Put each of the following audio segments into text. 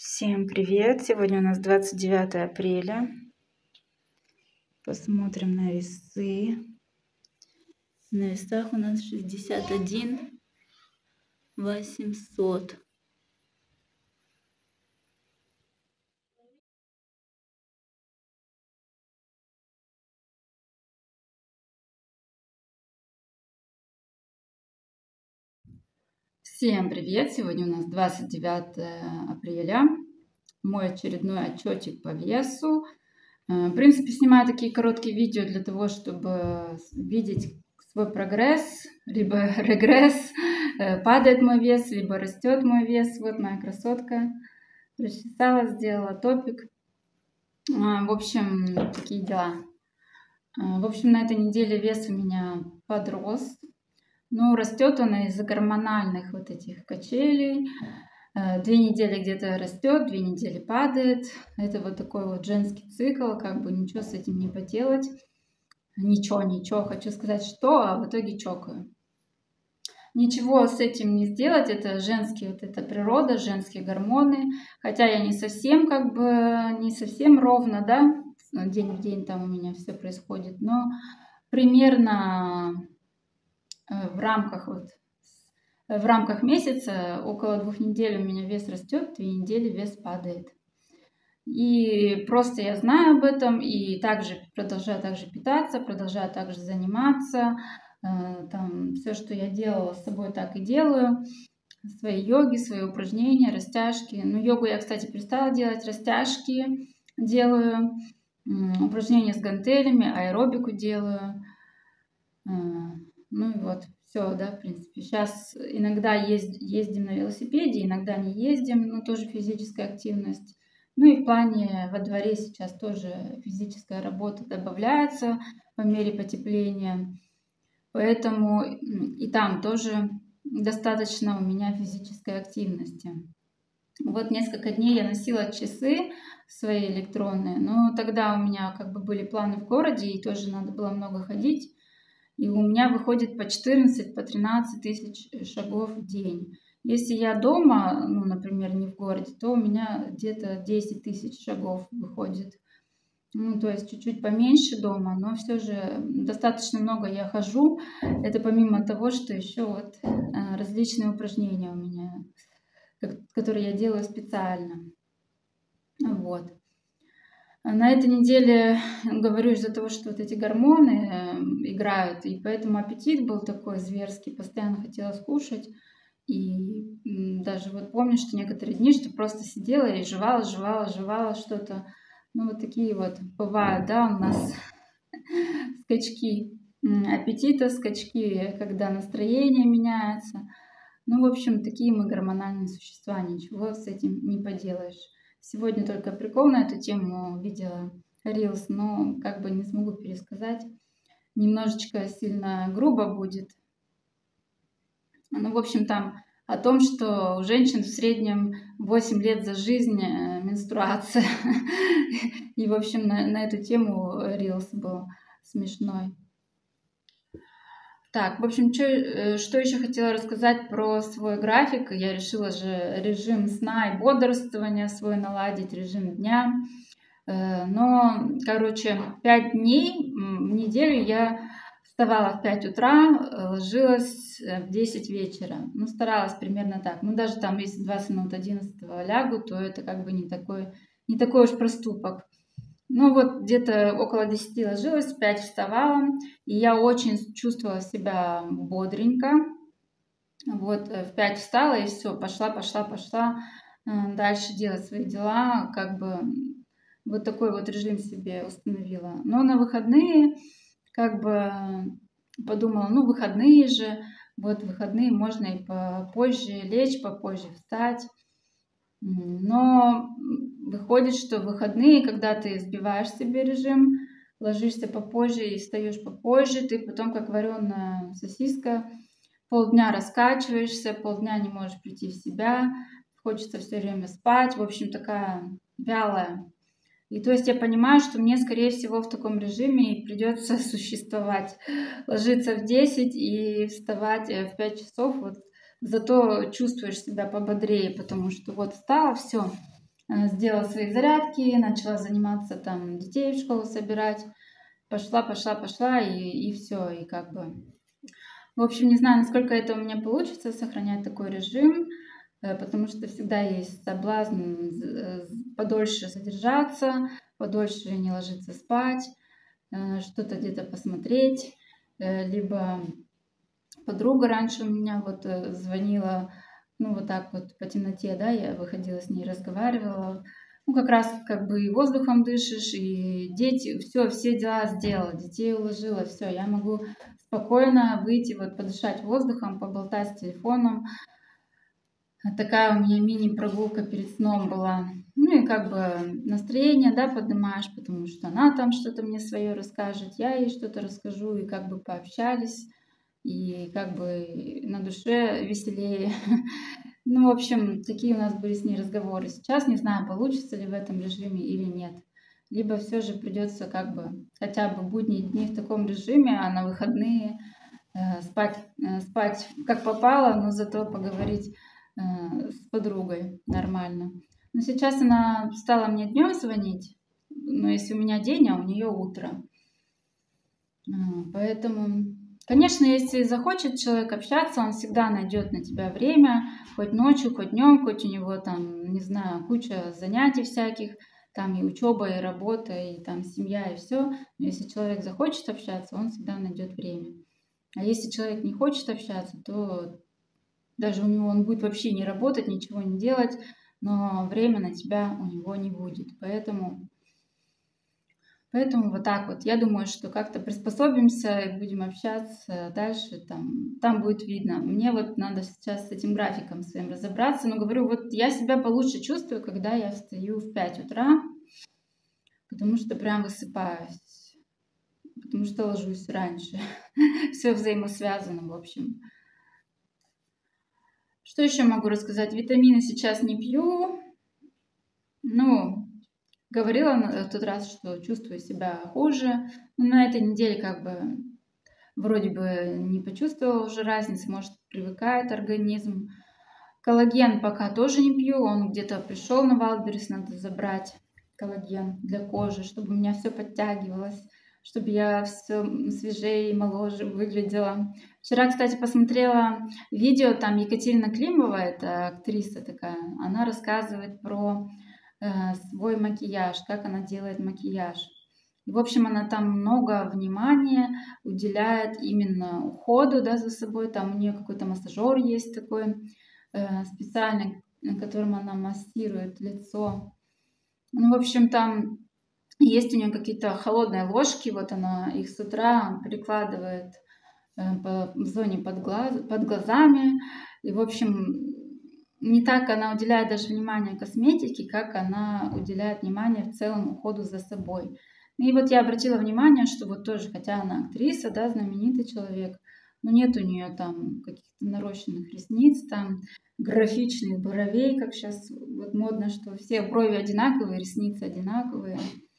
Всем привет! Сегодня у нас 29 апреля. Посмотрим на весы. На весах у нас 61 800. Всем привет! Сегодня у нас 29 апреля. Мой очередной отчетик по весу. В принципе, снимаю такие короткие видео для того, чтобы видеть свой прогресс, либо регресс. Падает мой вес, либо растет мой вес. Вот моя красотка. Расчесала, сделала топик. В общем, такие дела. В общем, на этой неделе вес у меня подрос. Но растет он из-за гормональных вот этих качелей. 2 недели где-то растет, 2 недели падает. Это вот такой вот женский цикл, как бы ничего с этим не поделать. Ничего, хочу сказать, что, а в итоге чокаю. Ничего с этим не сделать, это женские, вот это природа, женские гормоны. Хотя я не совсем, как бы, не совсем ровно, да, день в день там у меня все происходит. Но примерно в рамках месяца, около 2 недель у меня вес растет, 2 недели вес падает. И просто я знаю об этом и также продолжаю также питаться, продолжаю также заниматься. Там все, что я делала с собой, так и делаю. Свои йоги, свои упражнения, растяжки. Ну, йогу я, кстати, перестала делать, растяжки делаю, упражнения с гантелями, аэробику делаю. Ну и вот, все, да, в принципе. Сейчас иногда ездим на велосипеде, иногда не ездим, но тоже физическая активность. Ну и в плане во дворе сейчас тоже физическая работа добавляется по мере потепления. Поэтому и там тоже достаточно у меня физической активности. Вот несколько дней я носила часы свои электронные, но тогда у меня как бы были планы в городе, и тоже надо было много ходить. И у меня выходит по 14, по 13 тысяч шагов в день. Если я дома, ну, например, не в городе, то у меня где-то 10 тысяч шагов выходит. Ну, то есть чуть-чуть поменьше дома, но все же достаточно много я хожу. Это помимо того, что еще вот различные упражнения у меня, которые я делаю специально. Вот. На этой неделе, говорю, из-за того, что вот эти гормоны играют, и поэтому аппетит был такой зверский, постоянно хотела скушать. И даже вот помню, что некоторые дни, что просто сидела и жевала что-то. Ну, вот такие вот бывают, да, у нас скачки аппетита, скачки, когда настроение меняется. Ну, в общем, такие мы гормональные существа, ничего с этим не поделаешь. Сегодня только прикол на эту тему видела Reels, но как бы не смогу пересказать. Немножечко сильно грубо будет. Ну, в общем, там о том, что у женщин в среднем 8 лет за жизнь менструация. И, в общем, на эту тему Reels был смешной. Так, в общем, что еще хотела рассказать про свой график. Я решила же режим сна и бодрствования свой наладить, режим дня. Но, короче, 5 дней в неделю я вставала в 5 утра, ложилась в 10 вечера. Ну, старалась примерно так. Ну, даже там, если 20 минут 11 лягу, то это как бы не такой уж проступок. Ну, вот где-то около 10 ложилась, в 5 вставала, и я очень чувствовала себя бодренько. Вот в 5 встала, и все, пошла дальше делать свои дела, как бы вот такой вот режим себе установила. Но на выходные как бы подумала, ну, выходные же, вот выходные можно и попозже лечь, попозже встать. Но выходит, что в выходные, когда ты сбиваешь себе режим, ложишься попозже и встаешь попозже, ты потом, как вареная сосиска, полдня раскачиваешься, полдня не можешь прийти в себя, хочется все время спать, в общем, такая вялая. И то есть я понимаю, что мне, скорее всего, в таком режиме придется существовать, ложиться в 10 и вставать в 5 часов, вот. Зато чувствуешь себя пободрее, потому что вот встала, все, сделала свои зарядки, начала заниматься там, детей в школу собирать. Пошла, и все, и как бы... В общем, не знаю, насколько это у меня получится, сохранять такой режим, потому что всегда есть соблазн подольше задержаться, подольше не ложиться спать, что-то где-то посмотреть, либо подруга раньше у меня вот звонила, ну вот так вот по темноте, да, я выходила с ней, разговаривала, ну как раз как бы и воздухом дышишь, и дети, все дела сделала, детей уложила, все, я могу спокойно выйти, вот подышать воздухом, поболтать с телефоном. Такая у меня мини-прогулка перед сном была. Ну и как бы настроение, да, поднимаешь, потому что она там что-то мне свое расскажет, я ей что-то расскажу, и как бы пообщались, и как бы на душе веселее. Ну, в общем, такие у нас были с ней разговоры. Сейчас не знаю, получится ли в этом режиме или нет. Либо все же придется как бы хотя бы будние дни в таком режиме, а на выходные спать как попало, но зато поговорить с подругой нормально. Но сейчас она стала мне днем звонить, но если у меня день, а у нее утро. Поэтому, конечно, если захочет человек общаться, он всегда найдет на тебя время, хоть ночью, хоть днем, хоть у него там, не знаю, куча занятий всяких, там и учеба, и работа, и там семья, и все. Но если человек захочет общаться, он всегда найдет время. А если человек не хочет общаться, то даже у него он будет вообще не работать, ничего не делать, но время на тебя у него не будет. Поэтому вот так вот. Я думаю, что как-то приспособимся и будем общаться дальше. Там будет видно. Мне вот надо сейчас с этим графиком своим разобраться. Но говорю, вот я себя получше чувствую, когда я встаю в 5 утра, потому что прям высыпаюсь, потому что ложусь раньше. Все взаимосвязано, в общем. Что еще могу рассказать? Витамины сейчас не пью. Ну, говорила в тот раз, что чувствую себя хуже. Но на этой неделе как бы вроде бы не почувствовала уже разницы, может, привыкает организм. Коллаген пока тоже не пью, он где-то пришел на Wildberries, надо забрать коллаген для кожи, чтобы у меня все подтягивалось, чтобы я все свежее и моложе выглядела. Вчера, кстати, посмотрела видео, там Екатерина Климова, это актриса такая, она рассказывает про свой макияж, как она делает макияж. И, в общем, она там много внимания уделяет именно уходу, да, за собой. Там у нее какой-то массажер есть такой специальный, которым она массирует лицо. Ну, в общем, там есть у нее какие-то холодные ложки, вот она их с утра прикладывает в зоне под глазами. И, в общем, не так она уделяет даже внимание косметике, как она уделяет внимание в целом уходу за собой. И вот я обратила внимание, что вот тоже, хотя она актриса, да, знаменитый человек, но нет у нее там каких-то нарощенных ресниц, там графичных бровей, как сейчас вот модно, что все брови одинаковые, ресницы одинаковые,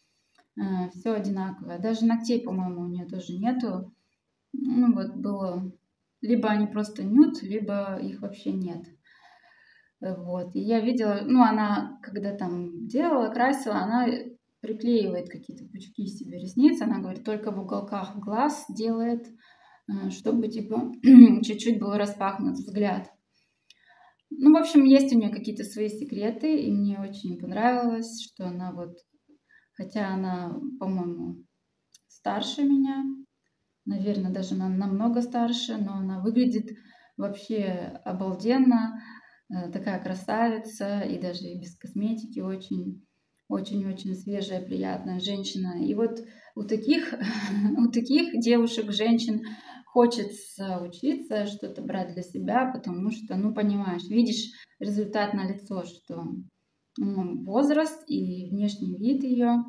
все одинаковое. Даже ногтей, по-моему, у нее тоже нету. Ну вот было, либо они просто нюд, либо их вообще нет. Вот. И я видела, ну она, когда там делала, красила, она приклеивает какие-то пучки себе ресниц. Она говорит, только в уголках глаз делает, чтобы типа чуть-чуть был распахнут взгляд. Ну, в общем, есть у нее какие-то свои секреты, и мне очень понравилось, что она вот, хотя она, по-моему, старше меня, наверное, даже намного старше, но она выглядит вообще обалденно, такая красавица, и даже и без косметики очень-очень свежая, приятная женщина. И вот у таких, у таких девушек, женщин хочется учиться, что-то брать для себя, потому что, ну, понимаешь, видишь результат на лицо, что возраст и внешний вид ее,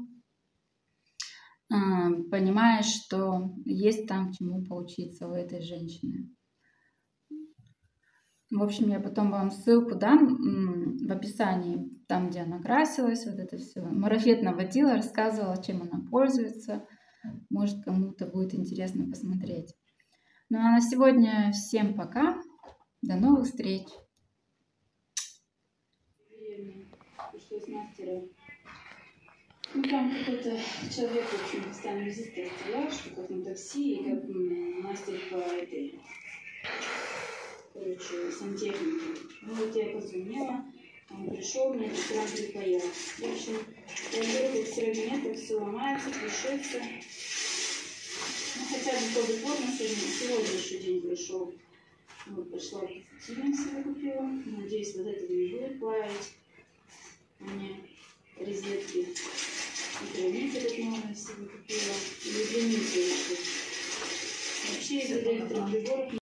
понимаешь, что есть там чему поучиться у этой женщины. В общем, я потом вам ссылку дам в описании, там, где она красилась, вот это все. Марафет наводила, рассказывала, чем она пользуется. Может, кому-то будет интересно посмотреть. Ну а на сегодня всем пока. До новых встреч. То есть мастера. Ну, там какой-то человек, в общем, постоянно визитка стоял, что как на такси, и как мастер по этой, короче, сантехнике. Ну, вот я позвонила, он пришел, мне прям припаял. В общем, я говорю, все равно нет, все ломается, крушится. Ну, хотя бы плодотворно сегодня еще день прошел. Вот, пошла паутину себе купила. Надеюсь, вот этого не будет плавить. Мне розетки. И границы этот новый себе купила. И границы еще. Вообще из электроприборов